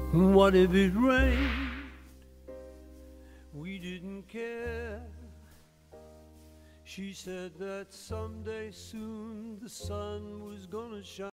What if it rained? We didn't care. She said that someday soon the sun was gonna shine.